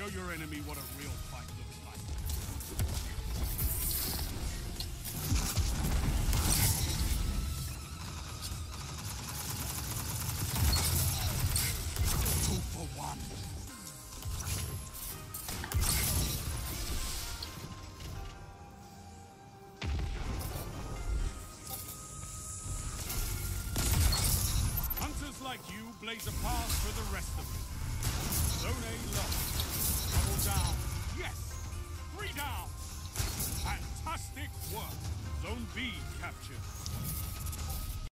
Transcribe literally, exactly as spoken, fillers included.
Show your enemy what a real fight looks like. Two for one. Hunters like you blaze a path for the rest of us. Zone A lost. Double down. Yes! Three down! Fantastic work! Zone B captured.